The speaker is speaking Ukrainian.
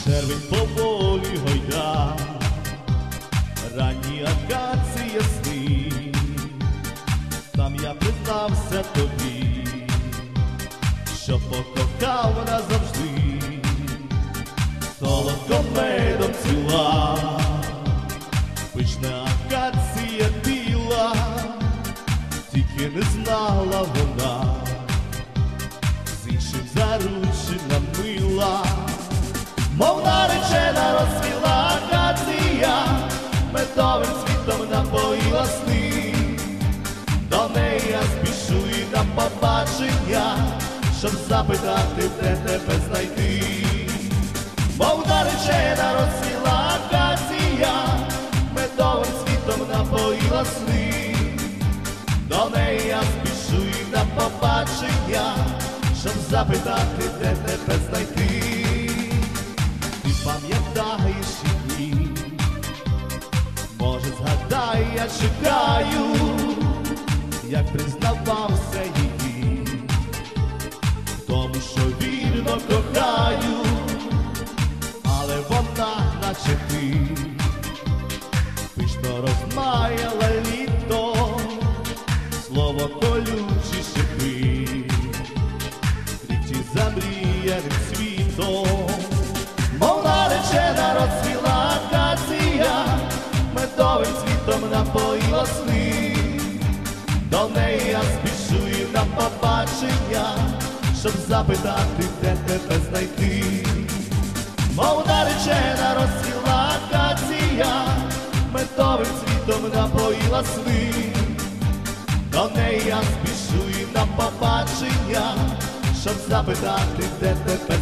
Червень поволі гойда, ранні акації ясні, там я признався тобі, що покохав назавжди, солодко медом ціла, пишна акація біла, тільки не знала вона, з іншим заручена мила. Мов наречена розцвіла акація, медовим цвітом напоїла сни. До неї я спішу і на побачення, щоб запитати, де тебе знайти. Мов наречена розцвіла акація, медовим цвітом напоїла сни. До неї я спішу і на побачення, щоб запитати, де тебе знайти. Пам'ятаєш і дні, може згадай, я чекаю, як признавався її, тому що вірно кохаю, але вона, наче ти, пишно розмаяла літо, слово колючі шипи, кричі замріяним світом. Мов наречена розцвіла акація, медовим цвітом напоїла сни. До неї я спішу і на побачення, щоб запитати, де тебе знайти. Мов наречена розцвіла акація, медовим цвітом напоїла сни. До неї я спішу і на побачення, щоб запитати, де тебе